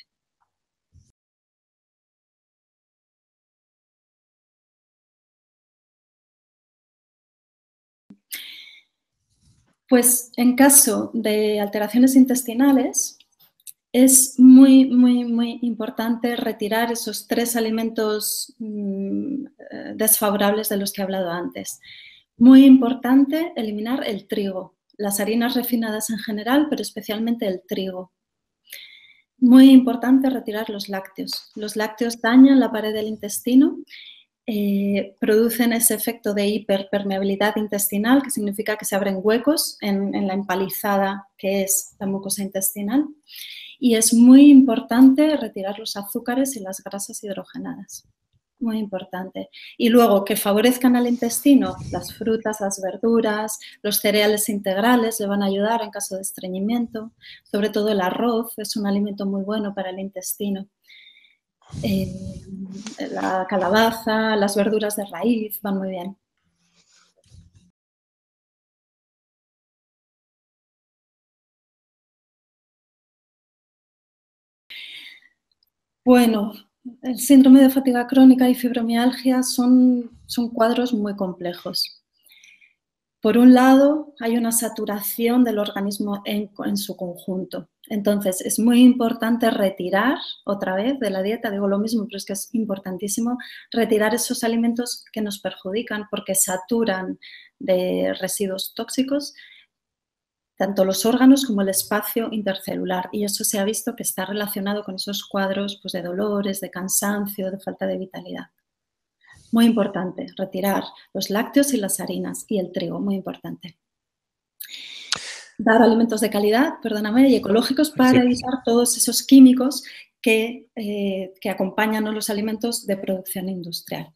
Pues en caso de alteraciones intestinales, es muy, muy, muy importante retirar esos 3 alimentos desfavorables de los que he hablado antes. Muy importante eliminar el trigo, las harinas refinadas en general, pero especialmente el trigo. Muy importante retirar los lácteos. Los lácteos dañan la pared del intestino, producen ese efecto de hiperpermeabilidad intestinal, que significa que se abren huecos en la empalizada que es la mucosa intestinal. Y es muy importante retirar los azúcares y las grasas hidrogenadas. Muy importante. Y luego, que favorezcan al intestino, las frutas, las verduras, los cereales integrales le van a ayudar en caso de estreñimiento. Sobre todo el arroz es un alimento muy bueno para el intestino. La calabaza, las verduras de raíz van muy bien. Bueno, el síndrome de fatiga crónica y fibromialgia son cuadros muy complejos. Por un lado, hay una saturación del organismo en su conjunto. Entonces, es muy importante retirar otra vez de la dieta, digo lo mismo, pero es que es importantísimo retirar esos alimentos que nos perjudican porque saturan de residuos tóxicos tanto los órganos como el espacio intercelular. Y eso se ha visto que está relacionado con esos cuadros pues, de dolores, de cansancio, de falta de vitalidad. Muy importante, retirar los lácteos y las harinas y el trigo, muy importante. Dar alimentos de calidad, perdóname, y ecológicos para Sí. evitar todos esos químicos que acompañan a los alimentos de producción industrial.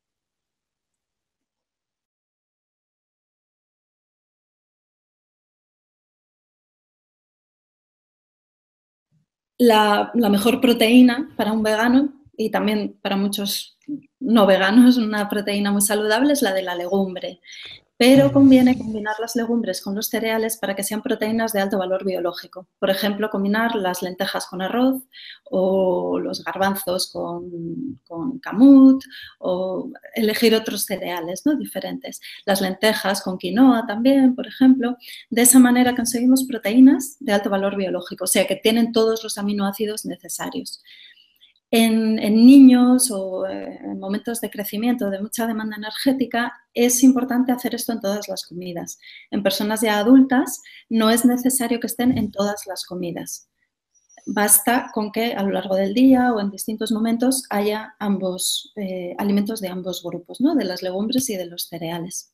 La mejor proteína para un vegano y también para muchos no veganos, una proteína muy saludable es la de la legumbre. Pero conviene combinar las legumbres con los cereales para que sean proteínas de alto valor biológico. Por ejemplo, combinar las lentejas con arroz o los garbanzos con camut o elegir otros cereales, ¿no? Diferentes. Las lentejas con quinoa también, por ejemplo. De esa manera conseguimos proteínas de alto valor biológico, o sea, que tienen todos los aminoácidos necesarios. En niños o en momentos de crecimiento de mucha demanda energética es importante hacer esto en todas las comidas. En personas ya adultas no es necesario que estén en todas las comidas. Basta con que a lo largo del día o en distintos momentos haya ambos alimentos de ambos grupos, ¿no? De las legumbres y de los cereales.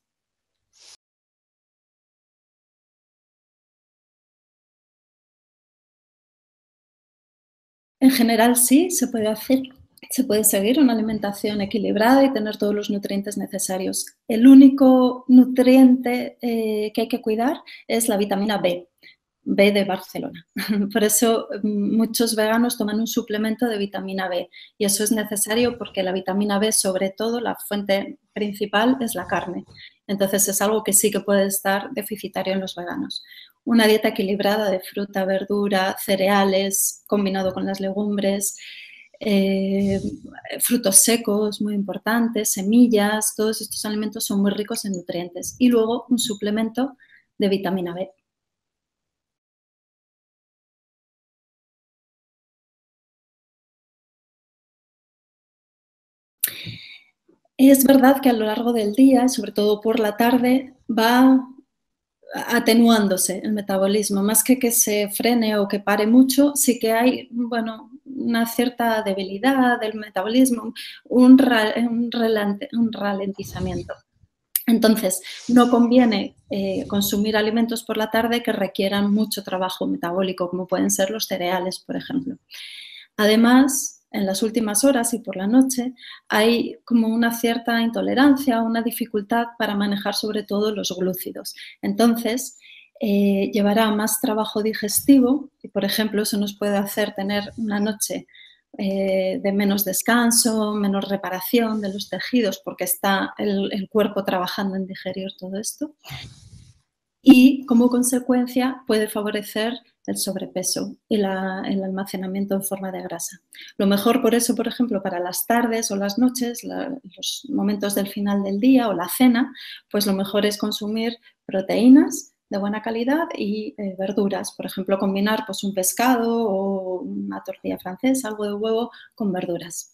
En general sí, se puede hacer Se puede seguir una alimentación equilibrada y tener todos los nutrientes necesarios. El único nutriente que hay que cuidar es la vitamina B, B de Barcelona. Por eso muchos veganos toman un suplemento de vitamina B y eso es necesario porque la vitamina B, sobre todo, la fuente principal es la carne. Entonces es algo que sí que puede estar deficitario en los veganos. Una dieta equilibrada de fruta, verdura, cereales, combinado con las legumbres, frutos secos muy importantes, semillas, todos estos alimentos son muy ricos en nutrientes. Y luego un suplemento de vitamina B. Es verdad que a lo largo del día, sobre todo por la tarde, va atenuándose el metabolismo, más que se frene o que pare mucho, sí que hay, bueno, una cierta debilidad del metabolismo, un ralentizamiento. Entonces, no conviene consumir alimentos por la tarde que requieran mucho trabajo metabólico, como pueden ser los cereales, por ejemplo. Además, en las últimas horas y por la noche hay como una cierta intolerancia, una dificultad para manejar sobre todo los glúcidos. Entonces, llevará más trabajo digestivo y, por ejemplo, eso nos puede hacer tener una noche de menos descanso, menos reparación de los tejidos porque está el cuerpo trabajando en digerir todo esto y como consecuencia puede favorecer el sobrepeso y el almacenamiento en forma de grasa. Lo mejor por eso, por ejemplo, para las tardes o las noches, los momentos del final del día o la cena, pues lo mejor es consumir proteínas de buena calidad y verduras. Por ejemplo, combinar pues, un pescado o una tortilla francesa, algo de huevo con verduras.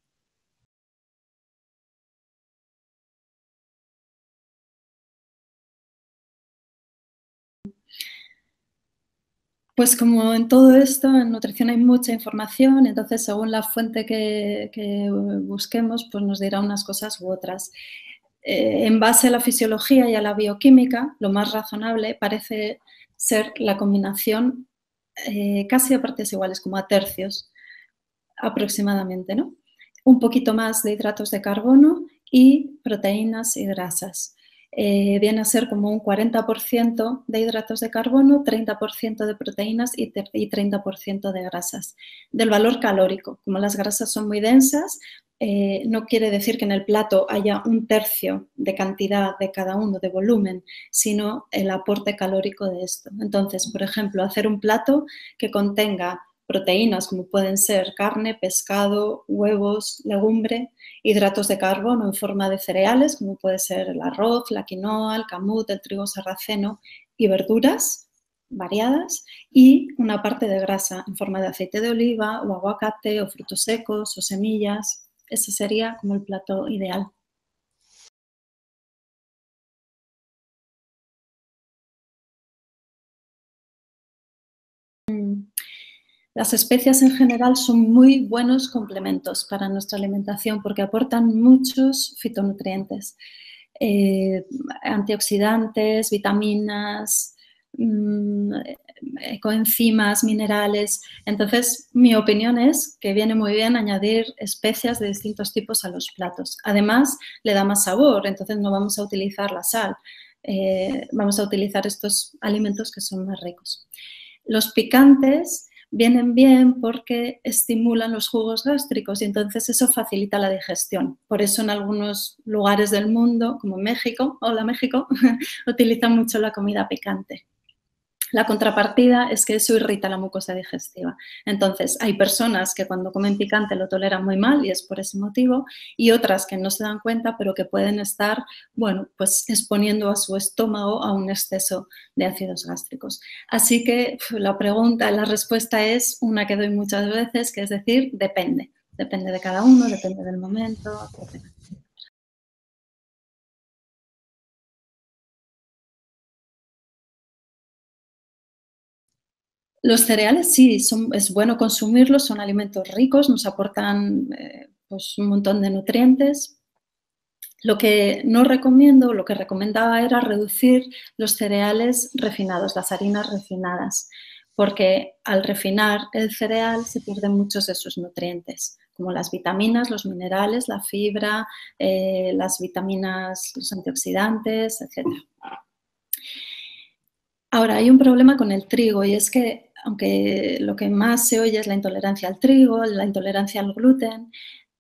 Pues como en todo esto, en nutrición hay mucha información, entonces según la fuente que busquemos, pues nos dirá unas cosas u otras. En base a la fisiología y a la bioquímica, lo más razonable parece ser la combinación casi a partes iguales, como a tercios aproximadamente, ¿no? Un poquito más de hidratos de carbono y proteínas y grasas. Viene a ser como un 40% de hidratos de carbono, 30% de proteínas y 30% de grasas. Del valor calórico, como las grasas son muy densas, no quiere decir que en el plato haya un tercio de cantidad de cada uno, de volumen, sino el aporte calórico de esto. Entonces, por ejemplo, hacer un plato que contenga proteínas como pueden ser carne, pescado, huevos, legumbre, hidratos de carbono en forma de cereales como puede ser el arroz, la quinoa, el camut, el trigo sarraceno y verduras variadas y una parte de grasa en forma de aceite de oliva o aguacate o frutos secos o semillas. Ese sería como el plato ideal. Las especias en general son muy buenos complementos para nuestra alimentación porque aportan muchos fitonutrientes, antioxidantes, vitaminas, coenzimas, minerales. Entonces, mi opinión es que viene muy bien añadir especias de distintos tipos a los platos. Además, le da más sabor, entonces no vamos a utilizar la sal, vamos a utilizar estos alimentos que son más ricos. Los picantes vienen bien porque estimulan los jugos gástricos y entonces eso facilita la digestión. Por eso en algunos lugares del mundo, como México, hola México, utilizan mucho la comida picante. La contrapartida es que eso irrita la mucosa digestiva. Entonces, hay personas que cuando comen picante lo toleran muy mal y es por ese motivo, y otras que no se dan cuenta, pero que pueden estar, bueno, pues exponiendo a su estómago a un exceso de ácidos gástricos. Así que la respuesta es una que doy muchas veces, que es decir, depende. Depende de cada uno, depende del momento, etc. Los cereales sí, es bueno consumirlos, son alimentos ricos, nos aportan pues un montón de nutrientes. Lo que no recomiendo, lo que recomendaba era reducir los cereales refinados, las harinas refinadas, porque al refinar el cereal se pierden muchos de sus nutrientes, como las vitaminas, los minerales, la fibra, las vitaminas, los antioxidantes, etc. Ahora, hay un problema con el trigo y es que, aunque lo que más se oye es la intolerancia al trigo, la intolerancia al gluten,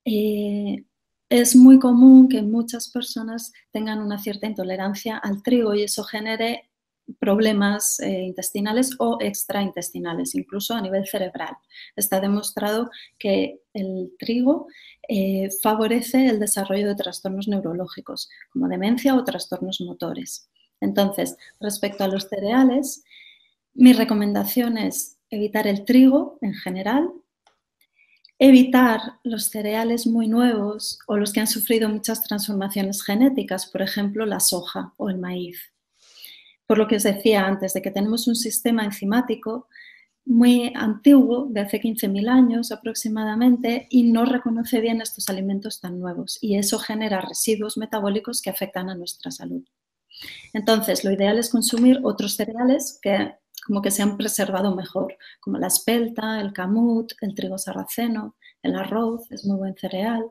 es muy común que muchas personas tengan una cierta intolerancia al trigo y eso genere problemas intestinales o extraintestinales, incluso a nivel cerebral. Está demostrado que el trigo favorece el desarrollo de trastornos neurológicos, como demencia o trastornos motores. Entonces, respecto a los cereales, mi recomendación es evitar el trigo en general, evitar los cereales muy nuevos o los que han sufrido muchas transformaciones genéticas, por ejemplo, la soja o el maíz. Por lo que os decía antes, de que tenemos un sistema enzimático muy antiguo, de hace 15.000 años aproximadamente, y no reconoce bien estos alimentos tan nuevos. Y eso genera residuos metabólicos que afectan a nuestra salud. Entonces, lo ideal es consumir otros cereales que como que se han preservado mejor, como la espelta, el camut, el trigo sarraceno, el arroz, es muy buen cereal,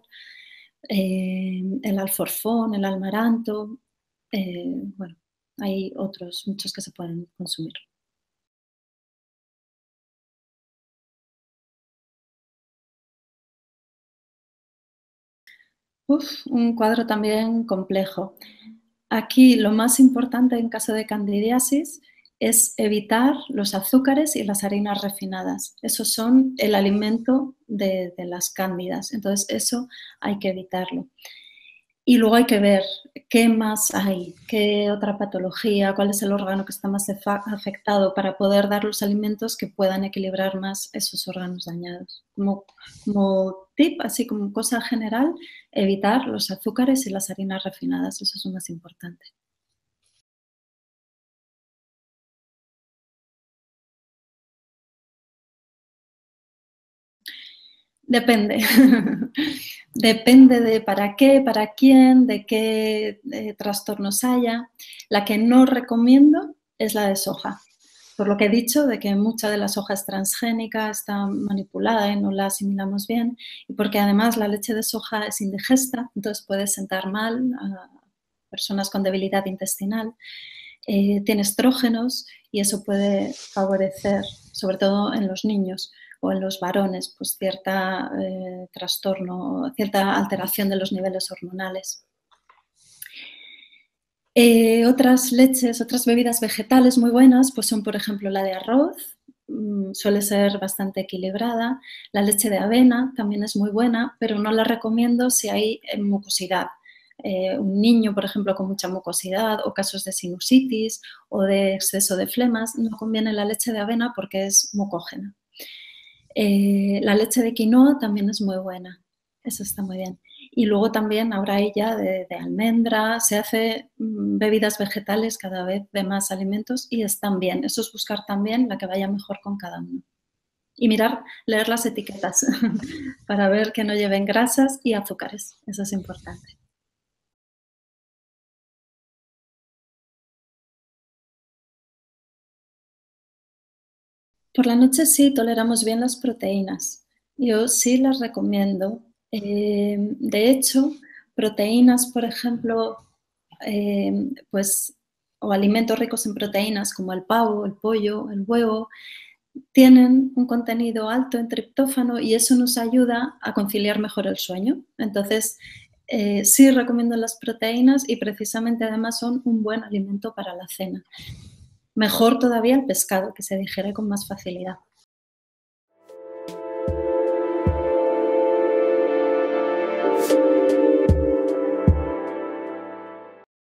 el alforfón, el amaranto, bueno, hay otros, muchos que se pueden consumir. Un cuadro también complejo. Aquí lo más importante en caso de candidiasis es evitar los azúcares y las harinas refinadas. Esos son el alimento de las cándidas, entonces eso hay que evitarlo. Y luego hay que ver qué más hay, qué otra patología, cuál es el órgano que está más afectado para poder dar los alimentos que puedan equilibrar más esos órganos dañados. Como tip, así como cosa general, evitar los azúcares y las harinas refinadas, eso es lo más importante. Depende. Depende de para qué, para quién, de qué trastornos haya. La que no recomiendo es la de soja. Por lo que he dicho, de que mucha de la soja es transgénica, está manipulada y no la asimilamos bien, y porque además la leche de soja es indigesta, entonces puede sentar mal a personas con debilidad intestinal. Tiene estrógenos y eso puede favorecer, sobre todo en los niños o en los varones, pues cierta trastorno, cierta alteración de los niveles hormonales. Otras leches, otras bebidas vegetales muy buenas, pues son, por ejemplo, la de arroz, suele ser bastante equilibrada. La leche de avena también es muy buena, pero no la recomiendo si hay mucosidad. Un niño, por ejemplo, con mucha mucosidad o casos de sinusitis o de exceso de flemas, no conviene la leche de avena porque es mucógena. La leche de quinoa también es muy buena, eso está muy bien. Y luego también ahora hay ya de almendra, se hace bebidas vegetales cada vez de más alimentos y están bien. Eso es buscar también la que vaya mejor con cada uno. Y mirar, leer las etiquetas para ver que no lleven grasas y azúcares, eso es importante. Por la noche sí toleramos bien las proteínas. Yo sí las recomiendo. De hecho, proteínas, por ejemplo, pues, o alimentos ricos en proteínas como el pavo, el pollo, el huevo, tienen un contenido alto en triptófano y eso nos ayuda a conciliar mejor el sueño. Entonces, sí recomiendo las proteínas y precisamente además son un buen alimento para la cena. Mejor todavía el pescado, que se digiere con más facilidad.